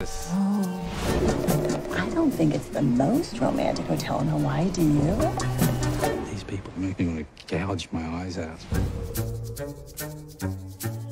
Lotus. Oh. I don't think it's the most romantic hotel in Hawaii, do you? These people make me want to gouge my eyes out.